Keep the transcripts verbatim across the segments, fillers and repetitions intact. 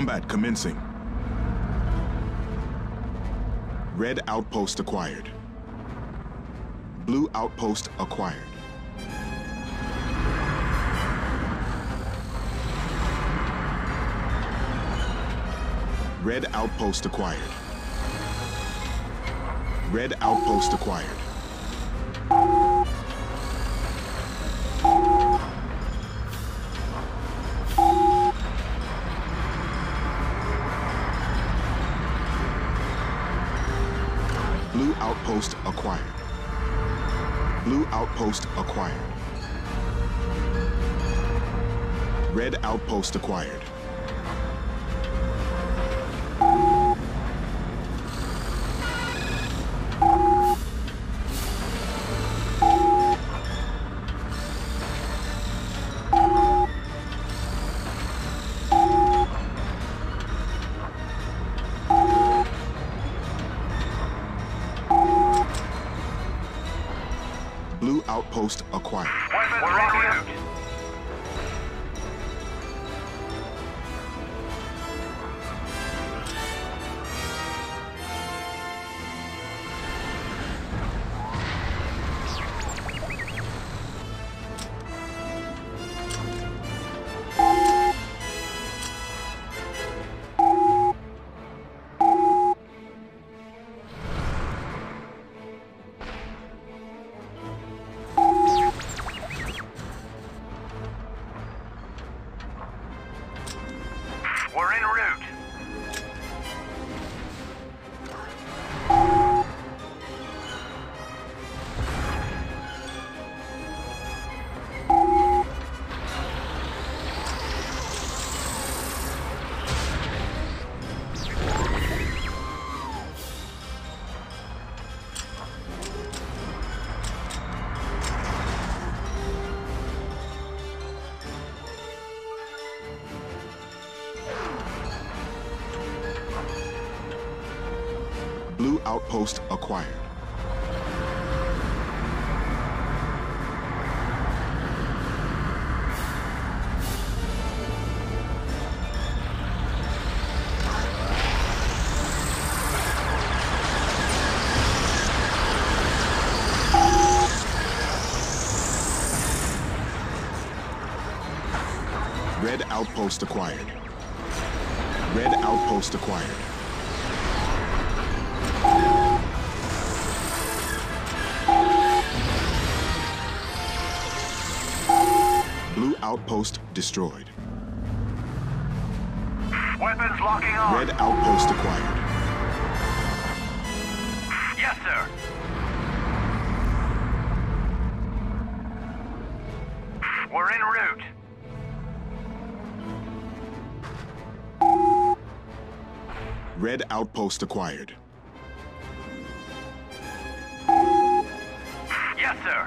Combat commencing. Red outpost acquired. Blue outpost acquired. Red outpost acquired. Red outpost acquired. Blue outpost acquired. Blue outpost acquired. Red outpost acquired. Blue outpost acquired. Weapons ready. We're en route. Blue outpost acquired. Red outpost acquired. Red outpost acquired. Blue outpost destroyed. Weapons locking on. Red outpost acquired. Yes, sir. We're en route. Red outpost acquired. Yes, sir.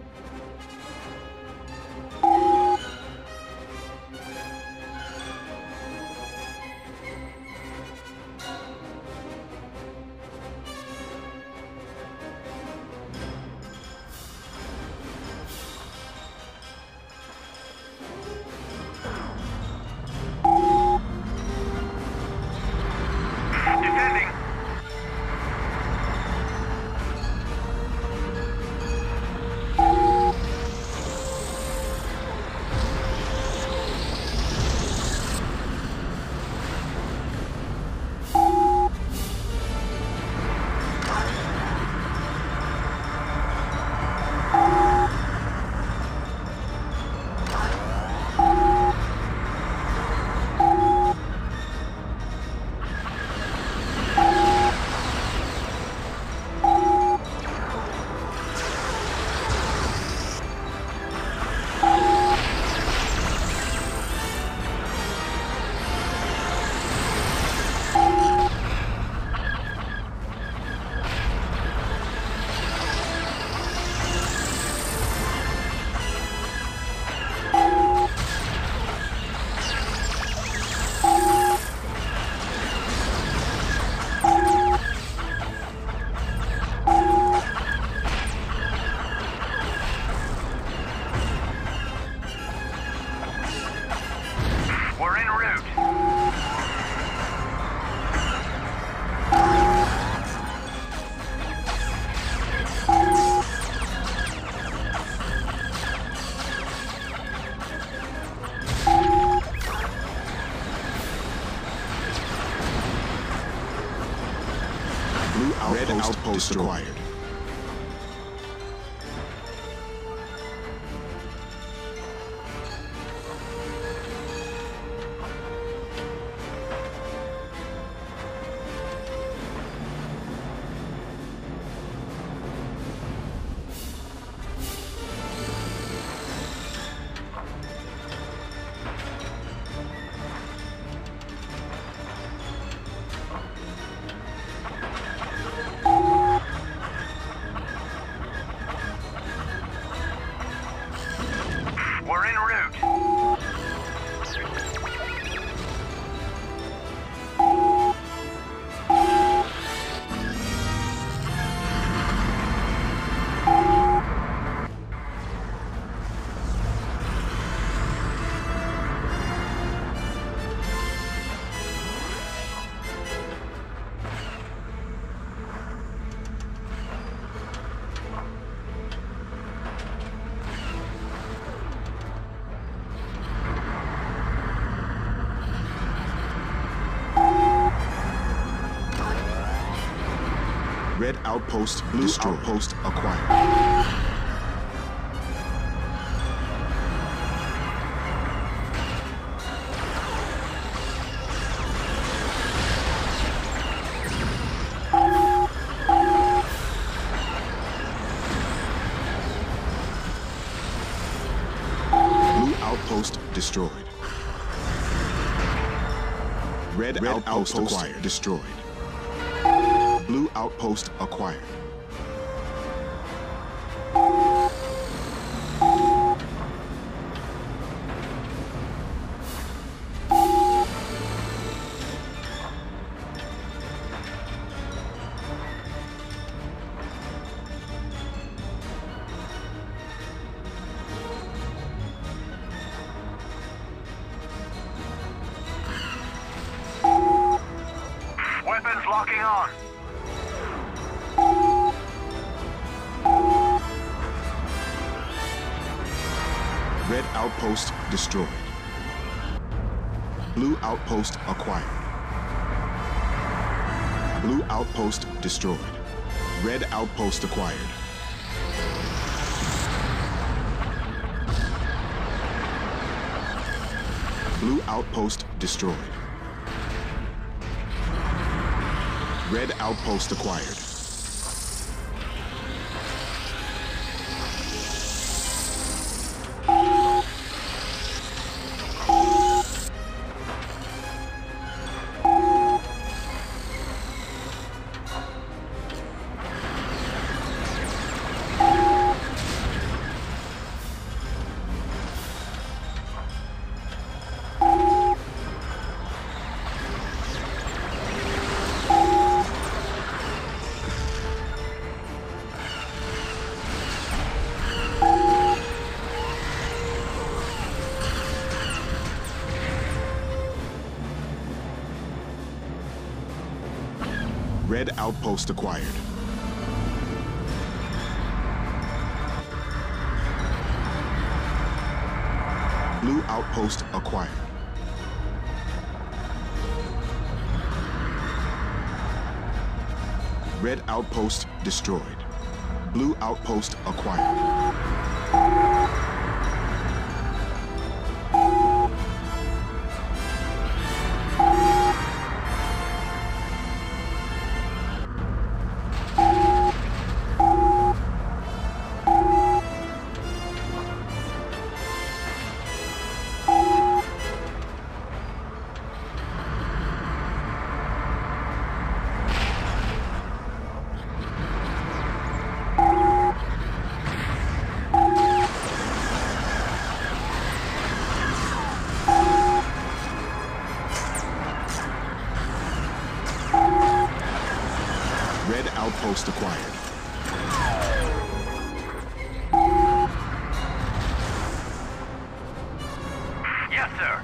Defending. outpost acquired. We're en route. Red outpost, blue destroyed. Outpost acquired. Blue outpost destroyed. Red, Red outpost, outpost acquired. Destroyed. Blue outpost acquired. Weapons locking on. Red outpost destroyed. Blue outpost acquired. Blue outpost destroyed. Red outpost acquired. Blue outpost destroyed. Red outpost acquired. Red outpost acquired. Blue outpost acquired. Red outpost destroyed. Blue outpost acquired. Red outpost acquired. Yes, sir.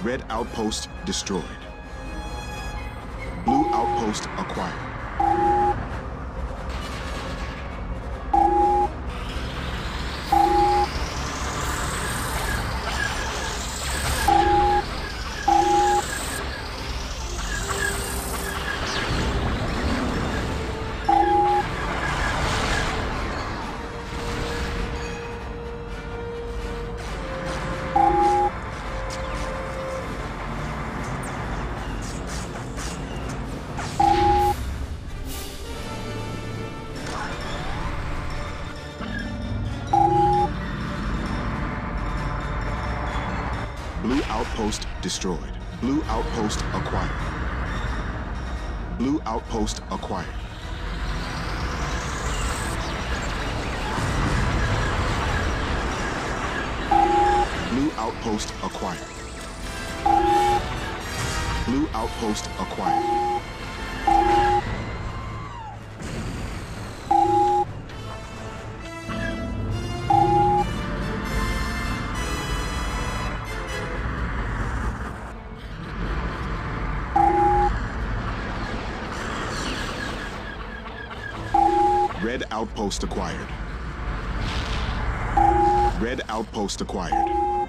Red outpost destroyed. Blue outpost acquired. Blue outpost destroyed. Blue outpost acquired. Blue outpost acquired. Blue outpost acquired. Blue outpost acquired. Red outpost acquired. Red outpost acquired.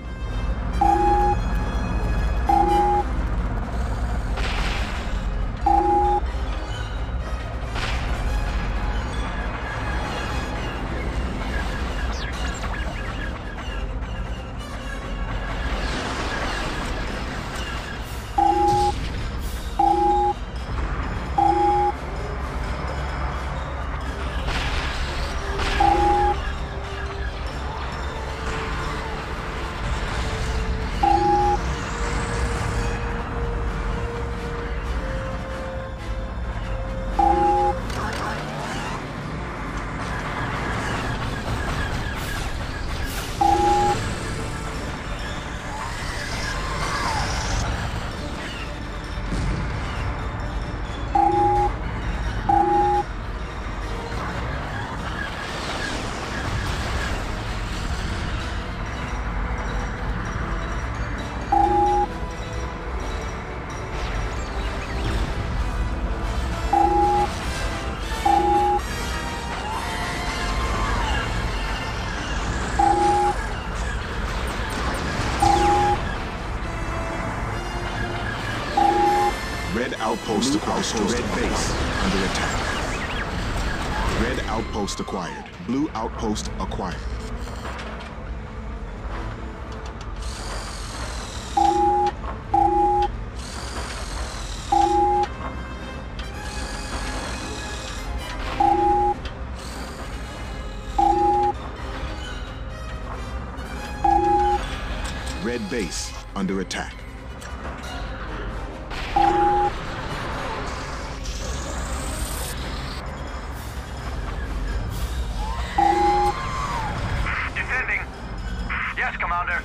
Red outpost acquired. Red base under attack. Red outpost acquired. Blue outpost acquired. Red base under attack. Defending. Yes, Commander.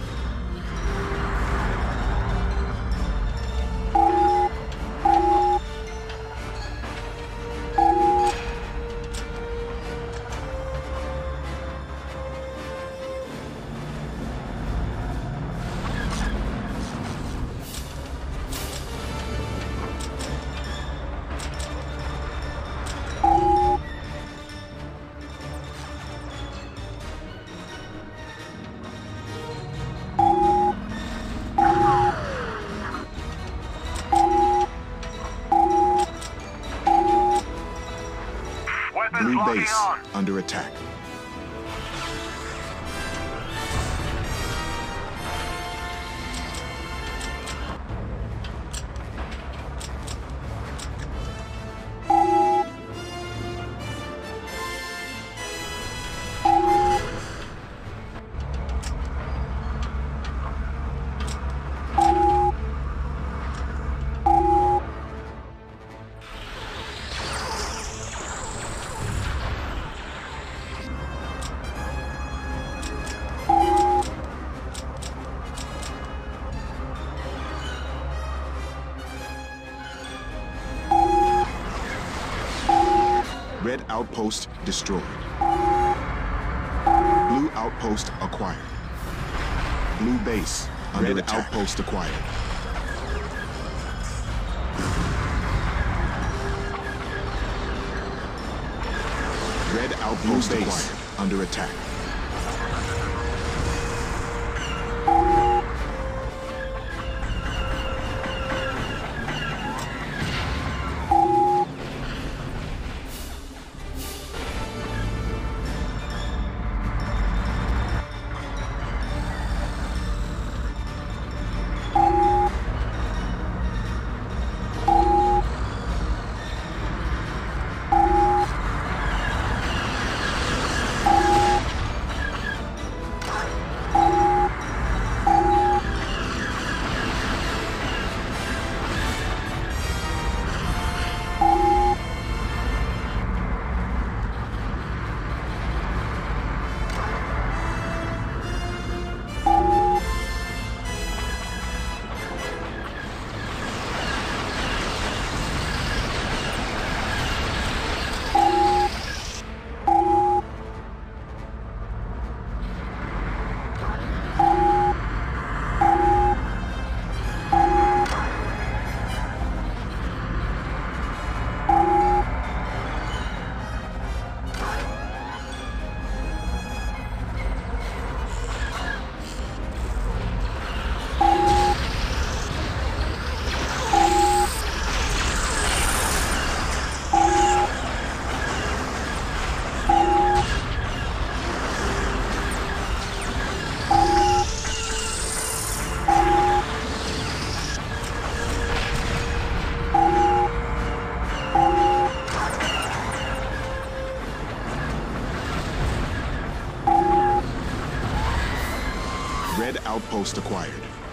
Blue base under attack. Red outpost destroyed. Blue outpost acquired. Blue base under Red attack. Outpost acquired. Red outpost acquired. Under attack. Red outpost acquired.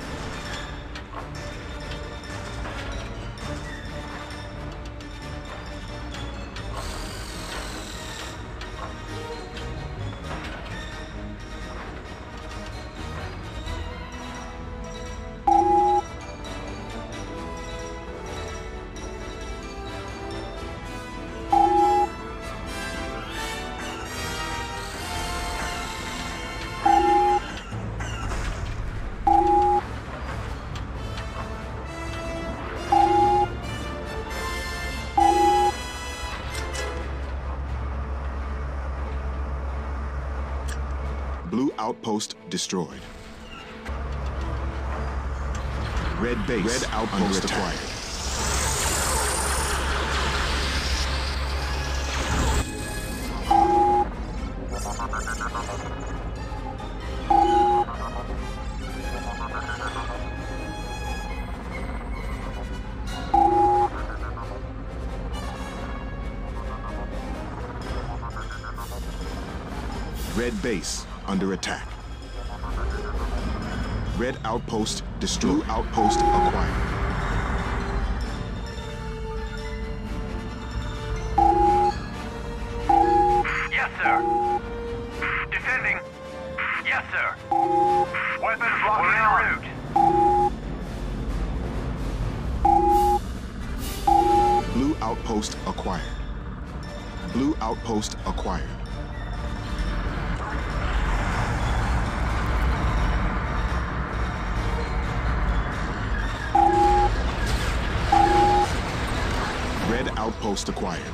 Blue outpost destroyed. Red base Red outpost acquired. Red base under attack. Red outpost destroyed. Blue outpost acquired. Yes, sir. Defending. Yes, sir. Weapons blocking en route. Blue outpost acquired. Blue outpost acquired. Red outpost acquired.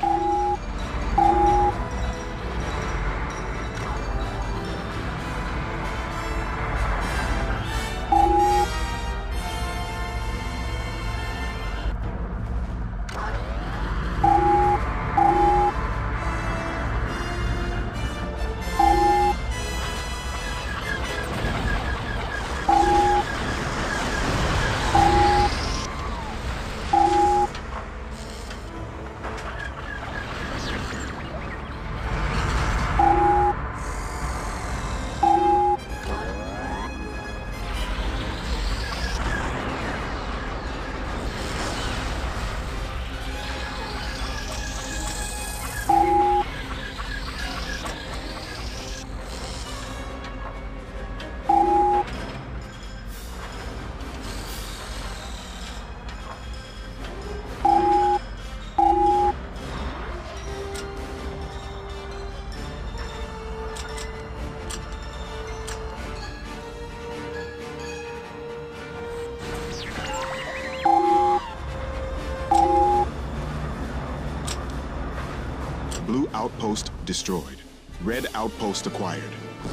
outpost destroyed. Red outpost acquired.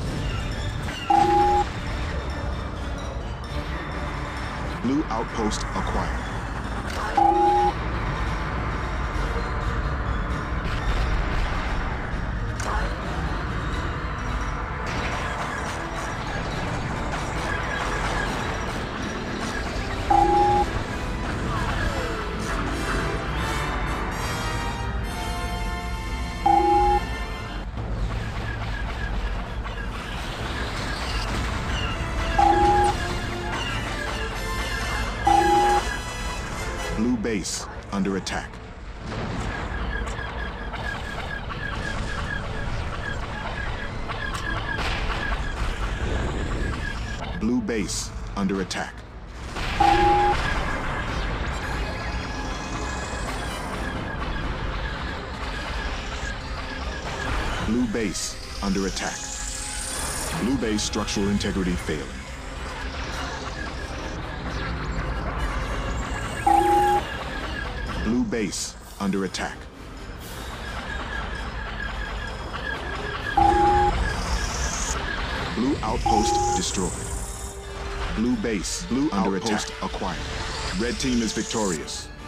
Blue outpost acquired. Blue base under attack. Blue base under attack. Blue base under attack. Blue base structural integrity failing. Blue base under attack. Blue outpost destroyed. Blue base, blue under outpost attack acquired. Red team is victorious.